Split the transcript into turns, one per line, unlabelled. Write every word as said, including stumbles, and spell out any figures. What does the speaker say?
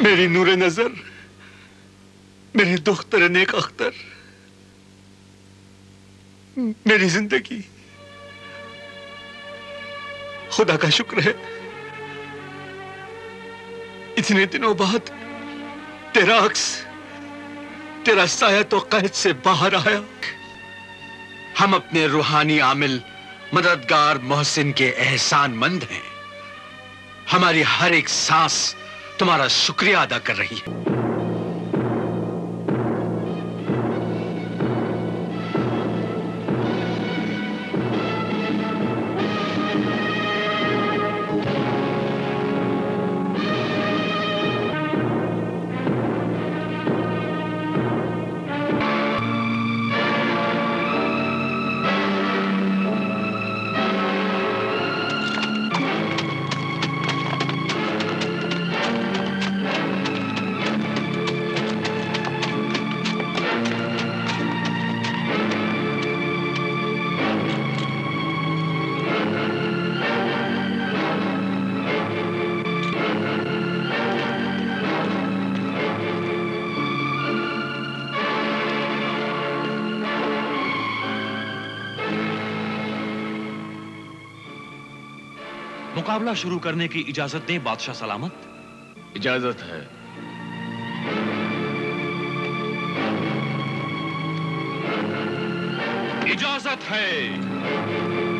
मेरी नूरे नजर, मेरे दुख्तर नेक अख्तर, मेरी जिंदगी, खुदा का शुक्र है इतने दिनों बाद तेरा अक्स, तेरा साया तो कैद से बाहर आया।
हम अपने रूहानी आमिल मददगार मोहसिन के एहसानमंद हैं। हमारी हर एक सांस तुम्हारा शुक्रिया अदा कर रही है।
मुकाबला शुरू करने की इजाजत दें बादशाह सलामत।
इजाजत है।
इजाजत है।